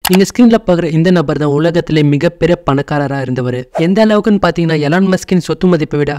நீங்க ஸ்கிரீன்ல பாக்குற இந்த நபர் தான் உலகத்திலே மிகப்பெரிய பணக்காரரா இருந்தவர். எந்த அளவுக்குன்னு பாத்தீங்கன்னா எலான் மஸ்கின் சொத்து மதிப்பை விட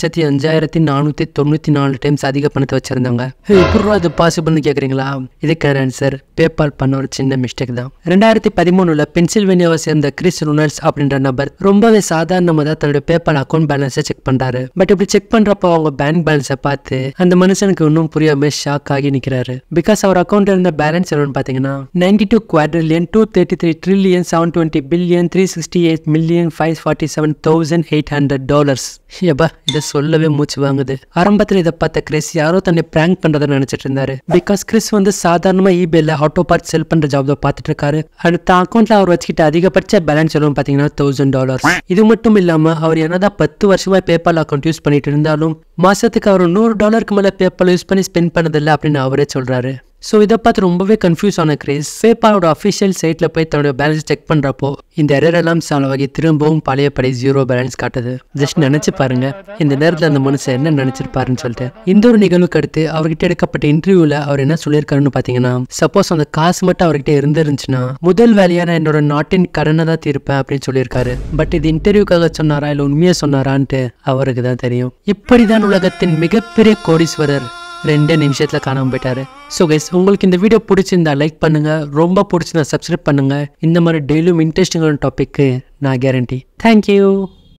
5,05,494 டைம்ஸ் அதிக பணத்தை வச்சிருந்தாங்க. எப்படி அது பாசிபிள்னு கேக்குறீங்களா? இதுக்கான ஆன்சர் பேபால் பண்ண ஒரு சின்ன மிஸ்டேக் தான். 2013 பென்சில்வேனியாவை சேர்ந்த கிறிஸ் ரொனால்ட்ஸ் அப்படின்ற நபர் ரொம்பவே சாதாரணமா தான் தன்னுடைய பேபால் அக்கௌண்ட் பேலன்ஸை செக் பண்றாரு. பட் இப்படி செக் பண்றப்போ அவங்க பேங்க் பேலன்ஸை பார்த்து அந்த மனுஷனுக்கு இன்னும் புரியாம ஷாக் ஆகி நிக்கிறாரு. பிகாஸ் அவர் அக்கௌண்ட்ல இருந்த பேலன்ஸ் எவ்வளவுன்னு பாத்தீங்கன்னா 92 quadrillion 233 trillion 720 billion 368 million 547,800 dollars. ஏபா இதை சொல்லவே மூச்சு வாங்குது. ஆரம்பத்தில் இதை பார்த்த கிறிஸ் யாரோ தன்னை பிராங்க் பண்றதை நினைச்சிட்டு இருந்தாரு. பிகாஸ் கிறிஸ் வந்து சாதாரணமா eBayல ஆட்டோ பார்ட் செல் பண்ற ஜாப் தான் பார்த்துட்டு இருக்காரு. அடுத்த அக்கௌண்ட்ல அவர் வச்சுக்கிட்ட அதிகபட்ச பேலன்ஸ் எவ்வளவு பாத்தீங்கன்னா $1,000. இது மட்டும் இல்லாம அவர் என்னதான் 10 வருஷமா பேபால் அக்கௌண்ட் யூஸ் பண்ணிட்டு இருந்தாலும் மாசத்துக்கு அவர் $100 மேல பேபால் யூஸ் பண்ணி ஸ்பெண்ட் பண்ணதில்லை அப்படின்னு அவரே சொல்றாரு. ஸோ இதை பார்த்து ரொம்பவே கன்ஃபியூஸ் ஆன கிறிஸ் பேபாலோட அஃபிஷியல் சைட்ல போய் தன்னோட பேலன்ஸ் செக் பண்றப்போ இந்த எரர் எல்லாம் சால்வ் ஆகி திரும்பவும் பழையபடி 0 பேலன்ஸ் காட்டுது. ஜஸ்ட் நினைச்சு பாருங்க இந்த நேரத்தில் அந்த மனுஷன் என்ன நினைச்சிருப்பாருன்னு சொல்லிட்டு. இந்த ஒரு நிகழ்வுக்கு அடுத்து அவர்கிட்ட எடுக்கப்பட்ட இன்டர்வியூல அவர் என்ன சொல்லியிருக்காருன்னு பாத்தீங்கன்னா, சப்போஸ் அந்த காசு மட்டும் அவர்கிட்ட இருந்துருந்துச்சுன்னா முதல் வேலையா நான் என்னோட நாட்டின் கடனை தான் தீர்ப்பேன் அப்படின்னு சொல்லியிருக்காரு. பட் இது இன்டர்வியூக்காக சொன்னாரா இல்ல உண்மையா சொன்னாரான்ட்டு அவருக்கு தான் தெரியும். இப்படிதான் உலகத்தின் மிகப்பெரிய கோடீஸ்வரர் 2 நிமிஷத்துல காணாம போயிட்டாரு. ஸோ கைஸ் உங்களுக்கு இந்த வீடியோ பிடிச்சிருந்தா லைக் பண்ணுங்க, ரொம்ப பிடிச்சிருந்தா சப்ஸ்கிரைப் பண்ணுங்க. இந்த மாதிரி டெய்லியும் இன்ட்ரெஸ்டிங்கான டாபிக்கு நான் கேரண்டி. தேங்க்யூ.